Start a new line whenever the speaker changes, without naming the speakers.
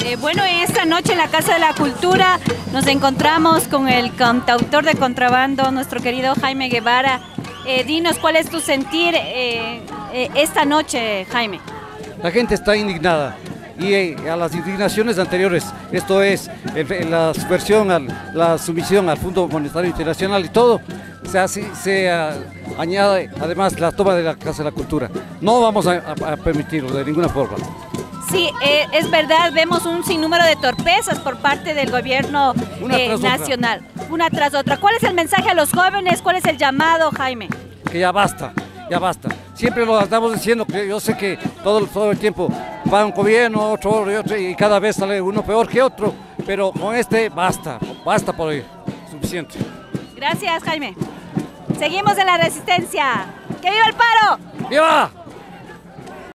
Bueno, esta noche en la Casa de la Cultura nos encontramos con el cantautor de contrabando, nuestro querido Jaime Guevara. Dinos, ¿cuál es tu sentir esta noche, Jaime?
La gente está indignada y a las indignaciones anteriores, esto es la subversión, la sumisión al Fondo Monetario Internacional y todo, se añade además la toma de la Casa de la Cultura. No vamos a permitirlo de ninguna forma.
Sí, es verdad, vemos un sinnúmero de torpezas por parte del gobierno nacional, una tras otra. ¿Cuál es el mensaje a los jóvenes? ¿Cuál es el llamado, Jaime?
Que ya basta, ya basta. Siempre lo estamos diciendo, que yo sé que todo el tiempo va un gobierno, otro y otro, y cada vez sale uno peor que otro, pero con este basta por hoy, suficiente.
Gracias, Jaime. Seguimos en la resistencia. ¡Que viva el paro!
¡Viva!